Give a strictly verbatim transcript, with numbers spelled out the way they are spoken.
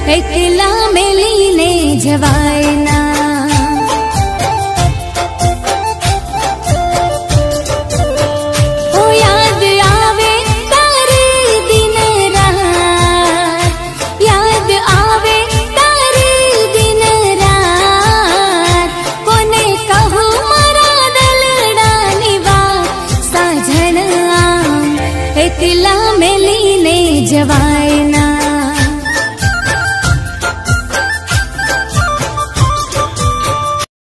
एकला मेलीने जवाय ना। ओ याद आवे तारे दिन रात, याद आवे तारे दिन रात, कोने कहूँ मरा दलडानी बात साझन आम, एकला मेलीने जवाय